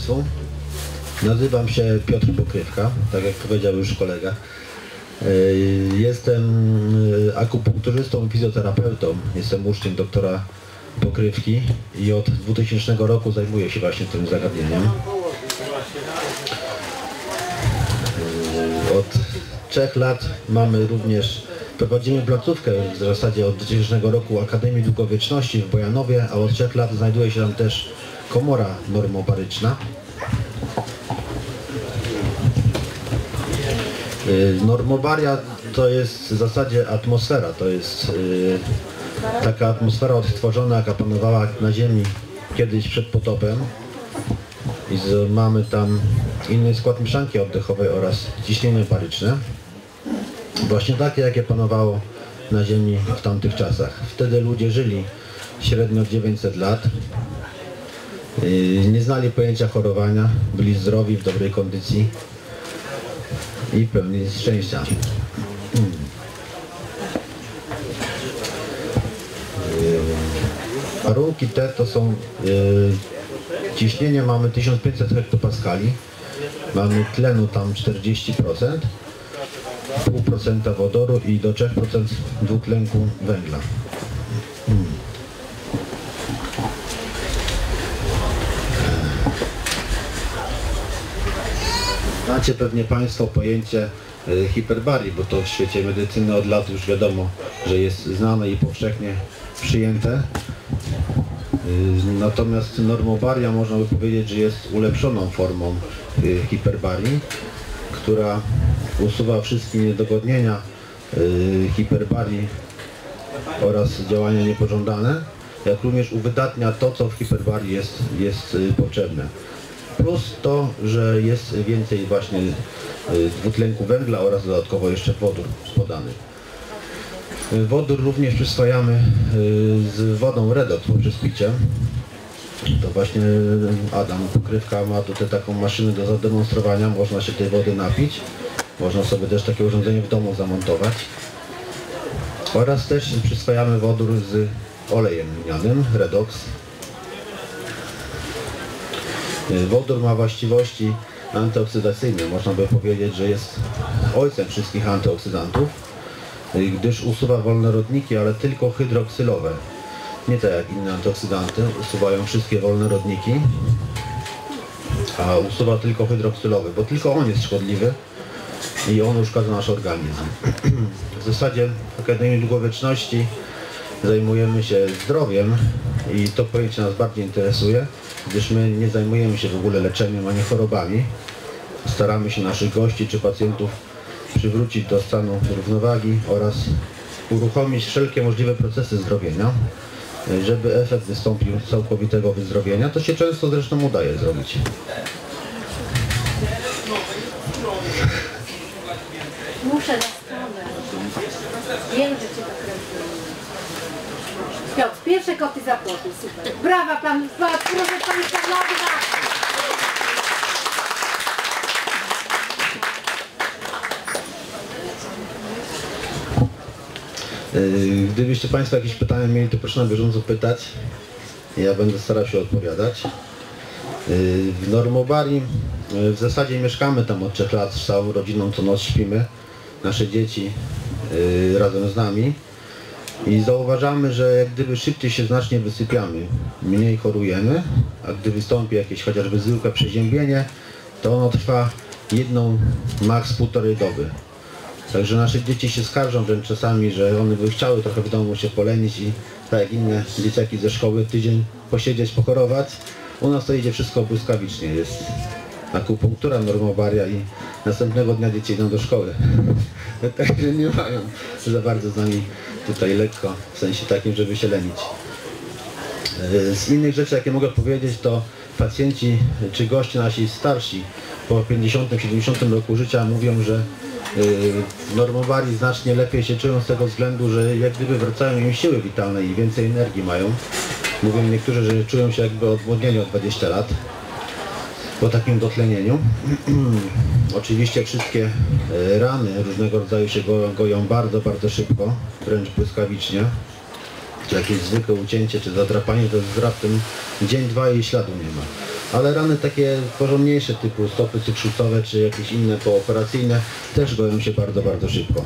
Państwu. Nazywam się Piotr Pokrywka, tak jak powiedział już kolega. Jestem akupunkturzystą i fizjoterapeutą. Jestem uczniem doktora Pokrywki i od 2000 roku zajmuję się właśnie tym zagadnieniem. Od 3 lat prowadzimy placówkę w zasadzie od 2000 roku Akademii Długowieczności w Bojanowie, a od 3 lat znajduje się tam też komora normobaryczna. Normobaria to jest w zasadzie atmosfera, to jest taka atmosfera odtworzona, jaka panowała na Ziemi kiedyś przed potopem. I mamy tam inny skład mieszanki oddechowej oraz ciśnienie baryczne. Właśnie takie, jakie panowało na Ziemi w tamtych czasach. Wtedy ludzie żyli średnio 900 lat. Nie znali pojęcia chorowania, byli zdrowi, w dobrej kondycji i pełni szczęścia. Warunki te to są ciśnienie mamy 1500 hektopaskali, mamy tlenu tam 40%, 0,5% wodoru i do 3% dwutlenku węgla. Znacie pewnie Państwo pojęcie hiperbarii, bo to w świecie medycyny od lat już wiadomo, że jest znane i powszechnie przyjęte. Natomiast normobaria można by powiedzieć, że jest ulepszoną formą hiperbarii, która usuwa wszystkie niedogodnienia hiperbarii oraz działania niepożądane, jak również uwydatnia to, co w hiperbarii jest potrzebne. Plus to, że jest więcej właśnie dwutlenku węgla oraz dodatkowo jeszcze wodór podany. Wodór również przyswajamy z wodą redox poprzez picie. To właśnie Adam Pokrywka ma tutaj taką maszynę do zademonstrowania. Można się tej wody napić. Można sobie też takie urządzenie w domu zamontować. Oraz też przyswajamy wodór z olejem lnianym, redox. Wodór ma właściwości antyoksydacyjne. Można by powiedzieć, że jest ojcem wszystkich antyoksydantów, gdyż usuwa wolne rodniki, ale tylko hydroksylowe. Nie tak jak inne antyoksydanty, usuwają wszystkie wolne rodniki, a usuwa tylko hydroksylowy, bo tylko on jest szkodliwy i on uszkadza nasz organizm. W zasadzie w Akademii Długowieczności zajmujemy się zdrowiem i to pojęcie nas bardziej interesuje, gdyż my nie zajmujemy się w ogóle leczeniem ani chorobami. Staramy się naszych gości czy pacjentów przywrócić do stanu równowagi oraz uruchomić wszelkie możliwe procesy zdrowienia, żeby efekt wystąpił całkowitego wyzdrowienia. To się często zresztą udaje zrobić. Muszę na stronę. Wiem, że cię tak kręcę. Piotr, pierwsze koty za płoty, super. Brawa pan, proszę państwa, dla was. Gdybyście Państwo jakieś pytania mieli, to proszę na bieżąco pytać. Ja będę starał się odpowiadać. W normobarii w zasadzie mieszkamy tam od 3 lat z całą rodziną, co noc śpimy. Nasze dzieci razem z nami. I zauważamy, że jak gdyby szybciej się znacznie wysypiamy, mniej chorujemy, a gdy wystąpi jakieś chociażby zwykłe przeziębienie, to ono trwa 1, maks 1,5 doby. Także nasze dzieci się skarżą wręcz czasami, że one by chciały trochę w domu się polenić i tak jak inne dzieciaki ze szkoły tydzień posiedzieć, pochorować. U nas to idzie wszystko błyskawicznie. Jest akupunktura, normobaria i następnego dnia dzieci idą do szkoły. Także nie mają za bardzo z nami tutaj lekko, w sensie takim, żeby się lenić. Z innych rzeczy, jakie mogę powiedzieć, to pacjenci czy goście nasi starsi po 50-70 roku życia mówią, że w normobarii znacznie lepiej się czują z tego względu, że jak gdyby wracają im siły witalne i więcej energii mają. Mówią niektórzy, że czują się jakby odmłodnieni o 20 lat po takim dotlenieniu. Oczywiście wszystkie rany różnego rodzaju się goją bardzo, bardzo szybko, wręcz błyskawicznie. Czy jakieś zwykłe ucięcie, czy zadrapanie, to jest raptem dzień, 2 i śladu nie ma. ale rany takie porządniejsze typu stopy cukrzycowe czy jakieś inne pooperacyjne też goją się bardzo, bardzo szybko.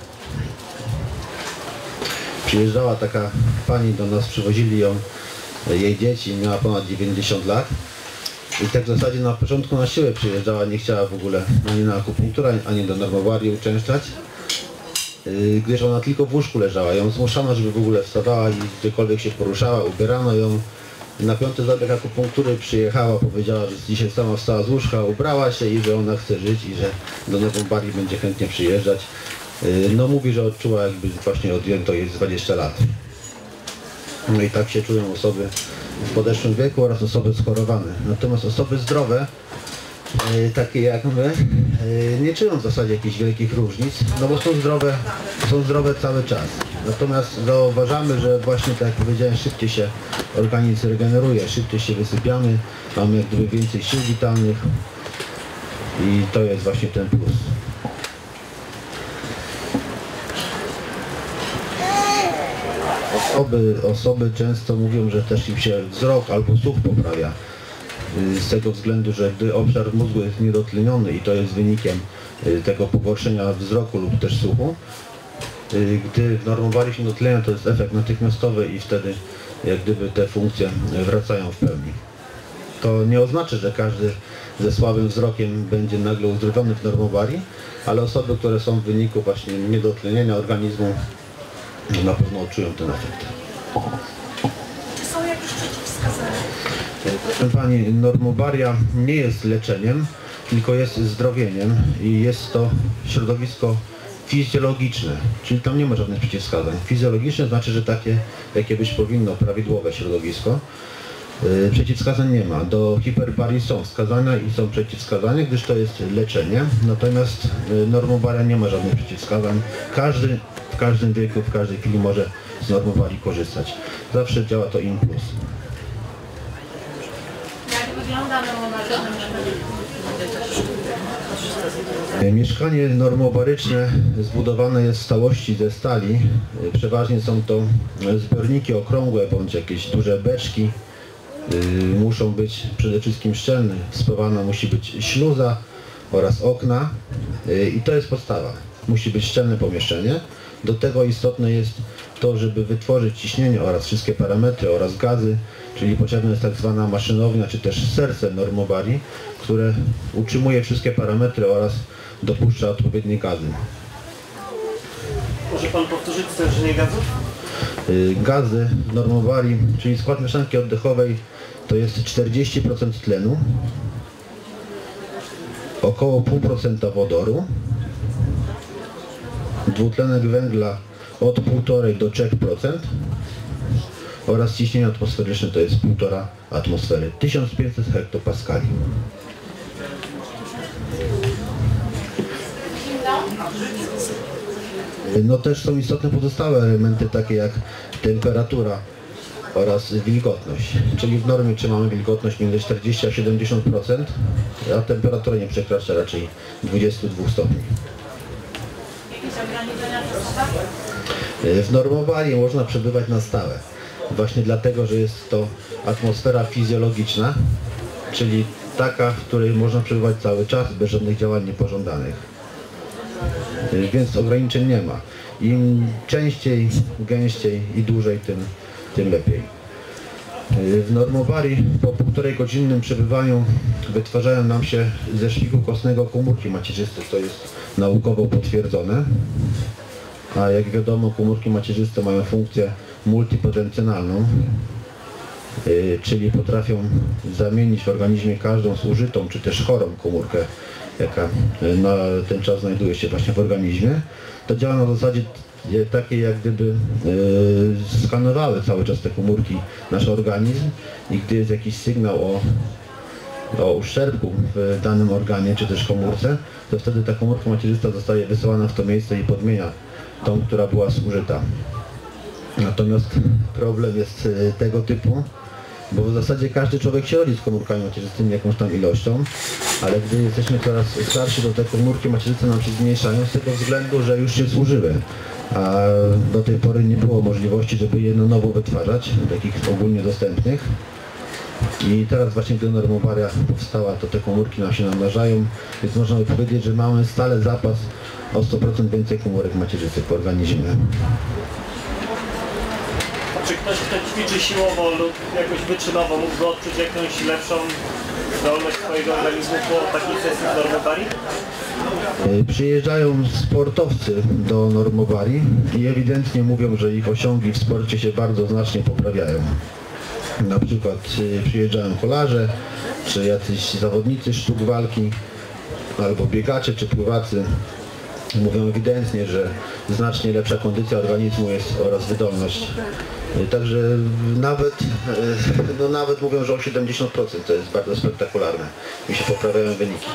Przyjeżdżała taka pani do nas, przywozili ją, jej dzieci, miała ponad 90 lat i tak w zasadzie na początku na siłę przyjeżdżała, nie chciała w ogóle ani na akupunkturę, ani do normowarii uczęszczać, gdyż ona tylko w łóżku leżała. Ją zmuszano, żeby w ogóle wstawała i gdziekolwiek się poruszała, ubierano ją. Na 5. zabieg akupunktury przyjechała, powiedziała, że dzisiaj sama wstała z łóżka, ubrała się i że ona chce żyć i że do normowarii będzie chętnie przyjeżdżać. No mówi, że odczuła, jakby właśnie odjęto jej 20 lat. No i tak się czują osoby w podeszłym wieku oraz osoby schorowane. Natomiast osoby zdrowe, takie jak my, nie czują w zasadzie jakichś wielkich różnic, no bo są zdrowe cały czas. Natomiast zauważamy, że właśnie tak jak powiedziałem, szybciej się organizm regeneruje, szybciej się wysypiamy, mamy jak gdyby więcej sił witalnych i to jest właśnie ten plus. Osoby często mówią, że też im się wzrok albo słuch poprawia. Z tego względu, że gdy obszar mózgu jest niedotleniony i to jest wynikiem tego pogorszenia wzroku lub też słuchu, gdy w normowarii się dotlenia, to jest efekt natychmiastowy i wtedy jak gdyby te funkcje wracają w pełni. To nie oznacza, że każdy ze słabym wzrokiem będzie nagle uzdrowiony w normowarii, ale osoby, które są w wyniku właśnie niedotlenienia organizmu, na pewno odczują ten efekt. Czy są jakieś przeciwwskazania? Proszę Pani, normowaria nie jest leczeniem, tylko jest zdrowieniem i jest to środowisko fizjologiczne, czyli tam nie ma żadnych przeciwwskazań. Fizjologiczne znaczy, że takie, jakie być powinno, prawidłowe środowisko. Przeciwwskazań nie ma. Do hiperbarii są wskazania i są przeciwwskazania, gdyż to jest leczenie. Natomiast normowaria nie ma żadnych przeciwwskazań. Każdy w każdym wieku, w każdej chwili może z normowarii korzystać. Zawsze działa to in plus. Jak wygląda normowaria? Mieszkanie normobaryczne zbudowane jest w całości ze stali. Przeważnie są to zbiorniki okrągłe bądź jakieś duże beczki. Muszą być przede wszystkim szczelne. Wspowana musi być śluza oraz okna i to jest podstawa. Musi być szczelne pomieszczenie. Do tego istotne jest to, żeby wytworzyć ciśnienie oraz wszystkie parametry oraz gazy, czyli potrzebna jest tak zwana maszynownia, czy też serce normowarii, które utrzymuje wszystkie parametry oraz dopuszcza odpowiednie gazy. Może Pan powtórzyć stężenie gazów? Gazy w normowarii, czyli skład mieszanki oddechowej, to jest 40% tlenu, około 0,5% wodoru, dwutlenek węgla od 1,5 do 3% oraz ciśnienie atmosferyczne to jest 1,5 atmosfery, 1500 hektopaskali. No też są istotne pozostałe elementy takie jak temperatura oraz wilgotność, czyli w normie trzymamy wilgotność między 40 a 70%, a temperatura nie przekracza raczej 22 stopni. Jakieś ograniczenia czasowe? W normowarii można przebywać na stałe, właśnie dlatego, że jest to atmosfera fizjologiczna, czyli taka, w której można przebywać cały czas bez żadnych działań niepożądanych. Więc ograniczeń nie ma. Im częściej, gęściej i dłużej, tym lepiej. W normowarii po 1,5-godzinnym przebywaniu wytwarzają nam się ze szpiku kostnego komórki macierzyste, to jest naukowo potwierdzone. A jak wiadomo, komórki macierzyste mają funkcję multipotencjonalną, czyli potrafią zamienić w organizmie każdą zużytą czy też chorą komórkę, jaka na ten czas znajduje się właśnie w organizmie. To działa na zasadzie takiej, jak gdyby skanowały cały czas te komórki nasz organizm i gdy jest jakiś sygnał o uszczerbku w danym organie czy też komórce, to wtedy ta komórka macierzysta zostaje wysyłana w to miejsce i podmienia tą, która była zużyta. Natomiast problem jest tego typu, bo w zasadzie każdy człowiek się rodzi z komórkami macierzystymi jakąś tam ilością, ale gdy jesteśmy coraz starsi, to te komórki macierzyste nam się zmniejszają z tego względu, że już się zużyły, a do tej pory nie było możliwości, żeby je na nowo wytwarzać, takich ogólnie dostępnych. I teraz właśnie gdy normowaria powstała, to te komórki nam się namnażają, więc można by powiedzieć, że mamy stale zapas o 100% więcej komórek macierzycy w organizmie. Czy ktoś, kto ćwiczy siłowo lub jakoś wyczynowo, mógłby odczuć jakąś lepszą zdolność swojego organizmu po takiej sesji z normowarii? Przyjeżdżają sportowcy do normowarii i ewidentnie mówią, że ich osiągi w sporcie się bardzo znacznie poprawiają. Na przykład przyjeżdżają kolarze, czy jacyś zawodnicy sztuk walki, albo biegacze, czy pływacy. Mówią ewidentnie, że znacznie lepsza kondycja organizmu jest oraz wydolność. Także nawet mówią, że o 70% to jest bardzo spektakularne i się poprawiają wyniki.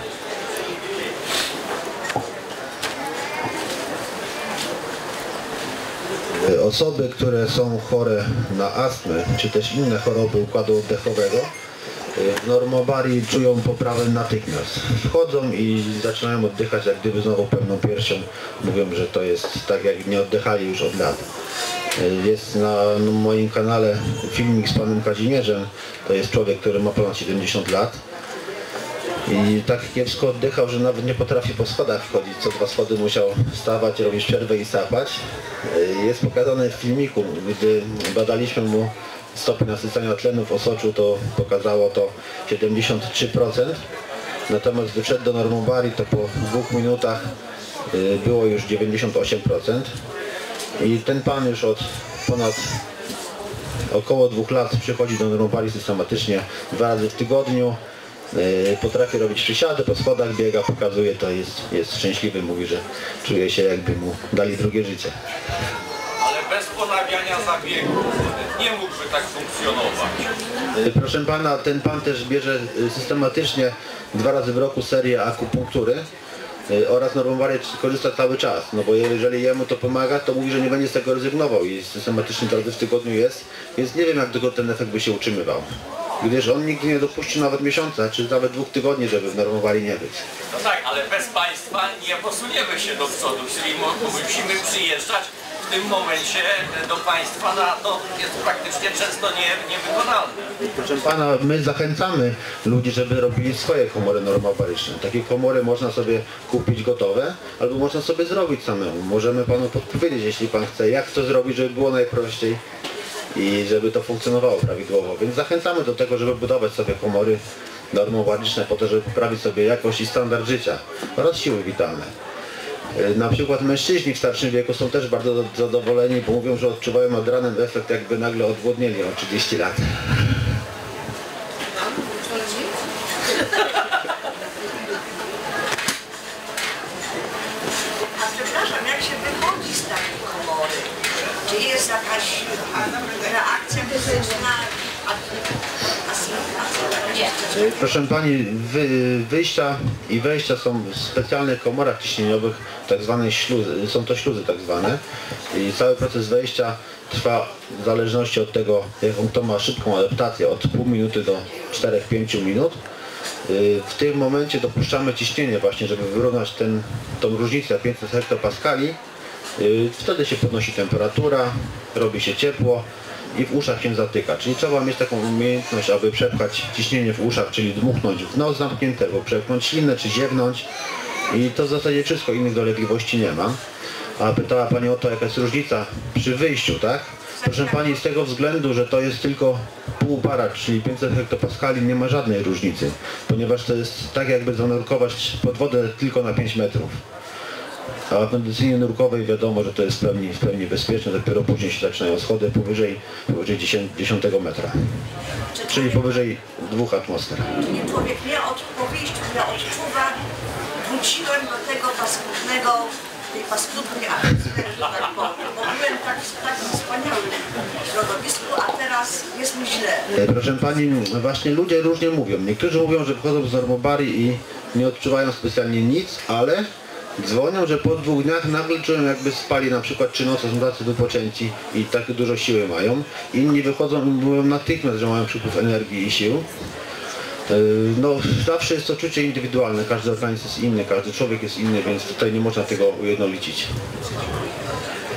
Osoby, które są chore na astmę, czy też inne choroby układu oddechowego, w normowarii czują poprawę natychmiast. Wchodzą i zaczynają oddychać jak gdyby znowu pełną piersią. Mówią, że to jest tak, jak nie oddychali już od lat. Jest na moim kanale filmik z panem Kazimierzem. To jest człowiek, który ma ponad 70 lat. I tak kiepsko oddychał, że nawet nie potrafi po schodach wchodzić. Co 2 schody musiał wstawać, robić przerwę i sapać. Jest pokazane w filmiku, gdy badaliśmy mu stopień nasycenia tlenu w osoczu, to pokazało to 73%. Natomiast gdy wszedł do normowarii, to po 2 minutach było już 98%. I ten pan już od ponad około 2 lat przychodzi do normowarii systematycznie 2 razy w tygodniu. Potrafi robić przysiady, po schodach biega, pokazuje to, jest szczęśliwy, mówi, że czuje się jakby mu dali drugie życie. Ale bez ponawiania zabiegu nie mógłby tak funkcjonować. Proszę pana, ten pan też bierze systematycznie 2 razy w roku serię akupunktury oraz normowarię korzysta cały czas, no bo jeżeli jemu to pomaga, to mówi, że nie będzie z tego rezygnował i systematycznie 2 razy w tygodniu jest, więc nie wiem, jak długo ten efekt by się utrzymywał. Gdyż on nigdy nie dopuści nawet miesiąca, czy nawet 2 tygodni, żeby w normowarii nie być. No tak, ale bez państwa nie posuniemy się do przodu, czyli musimy przyjeżdżać w tym momencie do państwa, a to jest praktycznie często niewykonalne. Proszę pana, my zachęcamy ludzi, żeby robili swoje komory normowaryczne. Takie komory można sobie kupić gotowe, albo można sobie zrobić samemu. Możemy panu podpowiedzieć, jeśli pan chce, jak to zrobić, żeby było najprościej i żeby to funkcjonowało prawidłowo. Więc zachęcamy do tego, żeby budować sobie komory normowaryczne po to, żeby poprawić sobie jakość i standard życia oraz siły witalne. Na przykład mężczyźni w starszym wieku są też bardzo zadowoleni, bo mówią, że odczuwają nad ranem efekt, jakby nagle odwodnieli o 30 lat. A przepraszam, jak się wychodzi z takiej komory? Czy jest jakaś reakcja fizyczna, asymetracja? Proszę pani, wyjścia i wejścia są w specjalnych komorach ciśnieniowych, tak zwane śluzy, są to śluzy tak zwane i cały proces wejścia trwa w zależności od tego, jaką to ma szybką adaptację, od pół minuty do 4-5 minut. W tym momencie dopuszczamy ciśnienie właśnie, żeby wyrównać tą różnicę 500 hektopaskali. Wtedy się podnosi temperatura, robi się ciepło i w uszach się zatyka. Czyli trzeba mieć taką umiejętność, aby przepchać ciśnienie w uszach, czyli dmuchnąć w nos zamknięty, albo przepchnąć ślinę, czy ziewnąć. I to w zasadzie wszystko, innych dolegliwości nie ma. A pytała pani o to, jaka jest różnica przy wyjściu, tak? Proszę pani, z tego względu, że to jest tylko pół bara, czyli 500 hektopaskali, nie ma żadnej różnicy, ponieważ to jest tak, jakby zanurkować pod wodę tylko na 5 metrów. A w medycynie nurkowej wiadomo, że to jest w pełni bezpieczne, dopiero później się zaczynają schody powyżej 10 metra, czyli powyżej 2 atmosfer. Człowiek po wyjściu nie odczuwa, wróciłem do tego tej paskudnej atmosfery, że tak powiem, bo byłem w takim wspaniałym środowisku, a teraz jest mi źle. Proszę pani, właśnie ludzie różnie mówią. Niektórzy mówią, że wchodzą z normowarii i nie odczuwają specjalnie nic, ale dzwonią, że po 2 dniach nagle czują, jakby spali na przykład 3 noce, są tacy wypoczęci i tak dużo siły mają. Inni wychodzą i mówią natychmiast, że mają przypływ energii i sił. No, zawsze jest to czucie indywidualne, każdy organizm jest inny, każdy człowiek jest inny, więc tutaj nie można tego ujednolicić.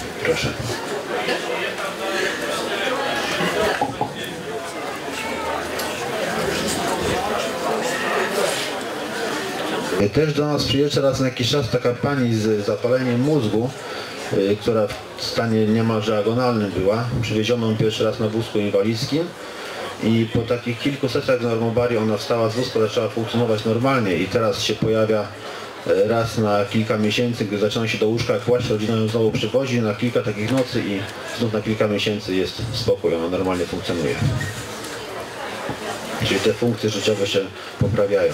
Proszę. Też do nas przyjeżdża raz na jakiś czas taka pani z zapaleniem mózgu, która w stanie niemalże agonalnym była. Przywieziono ją pierwszy raz na wózku inwalidzkim i po takich kilku sesjach w Normobarii ona wstała z wózku, zaczęła funkcjonować normalnie i teraz się pojawia raz na kilka miesięcy, gdy zaczyna się do łóżka kłaść, rodzina ją znowu przywozi na kilka takich nocy i znów na kilka miesięcy jest spokój, ona normalnie funkcjonuje. Czyli te funkcje życiowe się poprawiają.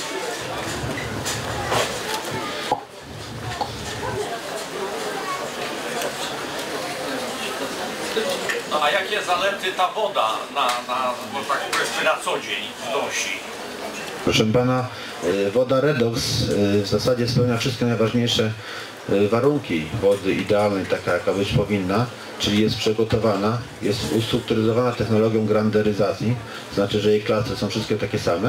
No a jakie zalety ta woda bo tak powiedzmy na co dzień wnosi? Proszę pana, woda Redox w zasadzie spełnia wszystkie najważniejsze warunki wody idealnej, taka jaka być powinna, czyli jest przygotowana, jest ustrukturyzowana technologią granderyzacji, znaczy, że jej klasy są wszystkie takie same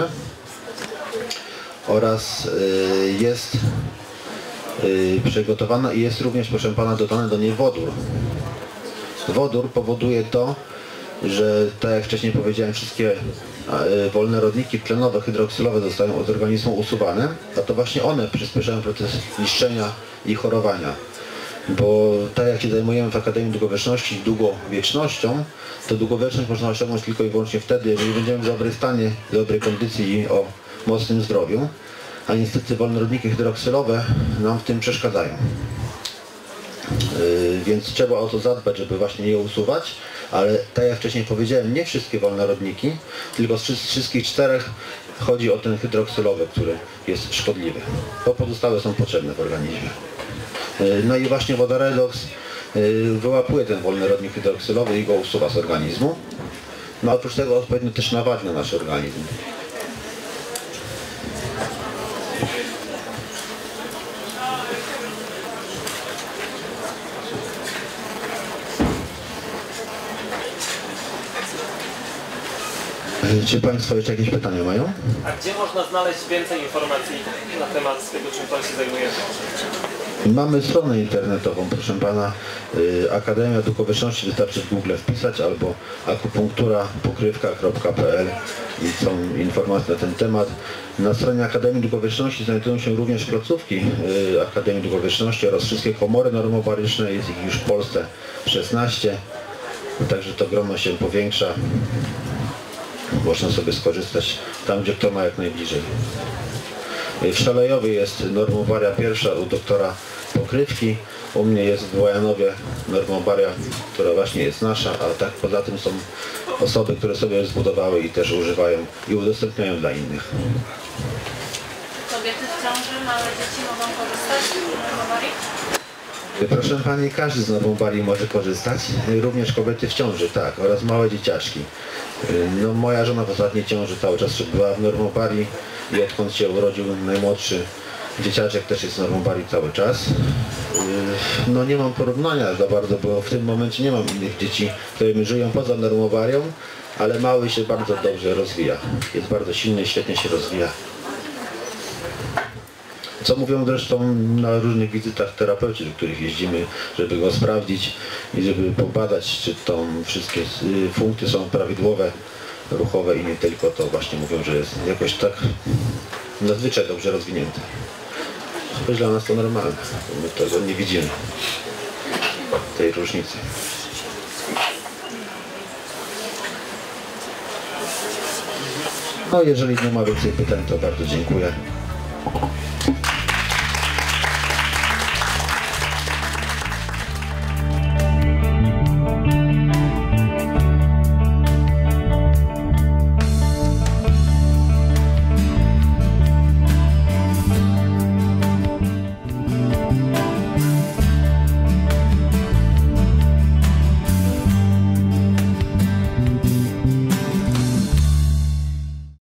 oraz jest przygotowana i jest również, proszę pana, dodany do niej wodór. Wodór powoduje to, że tak jak wcześniej powiedziałem, wszystkie wolne rodniki tlenowe, hydroksylowe zostają z organizmu usuwane, a to właśnie one przyspieszają proces niszczenia i chorowania. Bo tak jak się zajmujemy w Akademii Długowieczności długowiecznością, to długowieczność można osiągnąć tylko i wyłącznie wtedy, jeżeli będziemy w dobrym stanie, w dobrej kondycji i o mocnym zdrowiu, a niestety wolne rodniki hydroksylowe nam w tym przeszkadzają. Więc trzeba o to zadbać, żeby właśnie je usuwać, ale tak jak wcześniej powiedziałem, nie wszystkie wolne rodniki, tylko z wszystkich 4 chodzi o ten hydroksylowy, który jest szkodliwy. To pozostałe są potrzebne w organizmie. No i właśnie woda Redox wyłapuje ten wolny rodnik hydroksylowy i go usuwa z organizmu. No a oprócz tego odpowiednio też nawadnia nasz organizm. Czy Państwo jeszcze jakieś pytania mają? A gdzie można znaleźć więcej informacji na temat tego, czym Pan się zajmuje? Mamy stronę internetową, proszę pana, Akademia Długowieczności, wystarczy w Google wpisać albo akupunktura-pokrywka.pl i są informacje na ten temat. Na stronie Akademii Długowieczności znajdują się również placówki Akademii Długowieczności oraz wszystkie komory normobaryczne, jest ich już w Polsce 16, także to grono się powiększa. Można sobie skorzystać tam, gdzie kto ma jak najbliżej. W Szalejowie jest normobaria pierwsza u doktora Pokrywki. U mnie jest w Wojanowie normobaria, która właśnie jest nasza, a tak poza tym są osoby, które sobie zbudowały i też używają i udostępniają dla innych. Kobiety w ciąży, małe dzieci mogą korzystać z normobarii? Proszę pani, każdy z normobarii może korzystać, również kobiety w ciąży, tak, oraz małe dzieciaczki. No, moja żona w ostatniej ciąży cały czas była w normobarii i odkąd się urodził najmłodszy dzieciaczek też jest w normobarii cały czas. No nie mam porównania za bardzo, bo w tym momencie nie mam innych dzieci, które żyją poza normobarią, ale mały się bardzo dobrze rozwija. Jest bardzo silny, świetnie się rozwija. Co mówią zresztą na różnych wizytach terapeuci, do których jeździmy, żeby go sprawdzić i żeby pobadać, czy to wszystkie funkcje są prawidłowe, ruchowe i nie tylko, to właśnie mówią, że jest jakoś tak nadzwyczaj dobrze rozwinięte. Choć dla nas to normalne, my tego nie widzimy, tej różnicy. No jeżeli nie ma więcej pytań, to bardzo dziękuję.